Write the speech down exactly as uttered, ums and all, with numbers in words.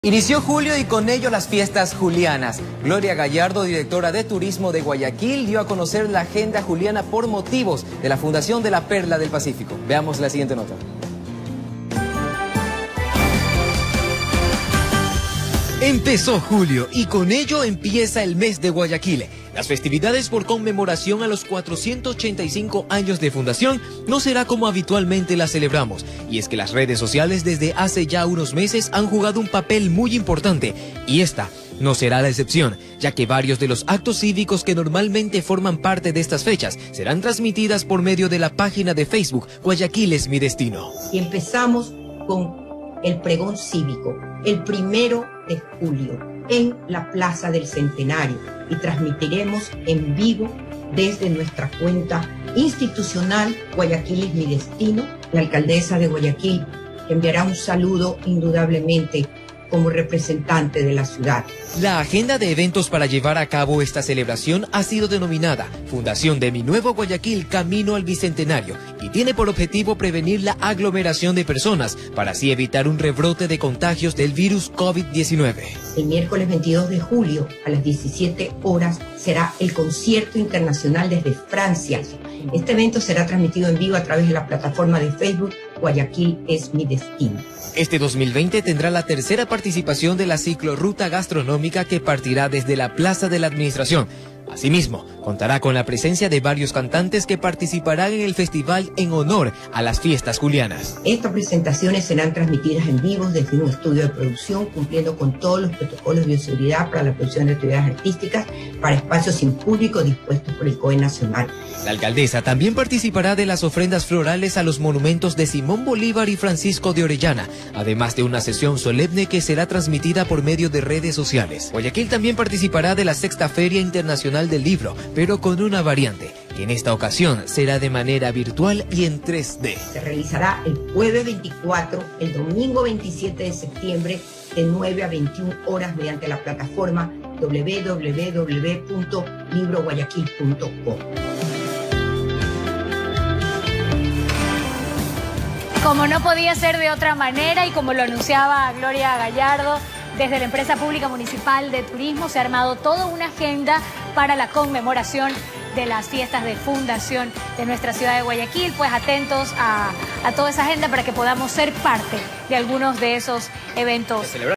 Inició julio y con ello las fiestas julianas. Gloria Gallardo, directora de Turismo de Guayaquil, dio a conocer la agenda juliana por motivos de la Fundación de la Perla del Pacífico. Veamos la siguiente nota. Empezó julio y con ello empieza el mes de Guayaquil. Las festividades por conmemoración a los cuatrocientos ochenta y cinco años de fundación no será como habitualmente las celebramos. Y es que las redes sociales desde hace ya unos meses han jugado un papel muy importante. Y esta no será la excepción, ya que varios de los actos cívicos que normalmente forman parte de estas fechas serán transmitidas por medio de la página de Facebook Guayaquil es mi destino. Y empezamos con el pregón cívico, el primero de julio, en la Plaza del Centenario, y transmitiremos en vivo desde nuestra cuenta institucional Guayaquil es mi destino. La alcaldesa de Guayaquil enviará un saludo indudablemente como representante de la ciudad. La agenda de eventos para llevar a cabo esta celebración ha sido denominada Fundación de mi nuevo Guayaquil Camino al Bicentenario y tiene por objetivo prevenir la aglomeración de personas para así evitar un rebrote de contagios del virus COVID diecinueve. El miércoles veintidós de julio a las diecisiete horas será el concierto internacional desde Francia. Este evento será transmitido en vivo a través de la plataforma de Facebook Guayaquil es mi destino. Este dos mil veinte tendrá la tercera participación de la ciclorruta gastronómica que partirá desde la Plaza de la Administración. Asimismo, contará con la presencia de varios cantantes que participarán en el festival en honor a las fiestas julianas. Estas presentaciones serán transmitidas en vivo desde un estudio de producción, cumpliendo con todos los protocolos de bioseguridad para la producción de actividades artísticas para espacios sin público dispuestos por el C O E Nacional. La alcaldesa también participará de las ofrendas florales a los monumentos de Simón Bolívar y Francisco de Orellana, además de una sesión solemne que será transmitida por medio de redes sociales. Guayaquil también participará de la Sexta Feria Internacional del Libro, pero con una variante, que en esta ocasión será de manera virtual y en tres D. Se realizará el jueves veinticuatro, el domingo veintisiete de septiembre, de nueve a veintiuna horas mediante la plataforma doble u doble u doble u punto libro guayaquil punto com. Como no podía ser de otra manera y como lo anunciaba Gloria Gallardo, desde la Empresa Pública Municipal de Turismo se ha armado toda una agenda para la conmemoración de las fiestas de fundación de nuestra ciudad de Guayaquil. Pues atentos a, a toda esa agenda para que podamos ser parte de algunos de esos eventos.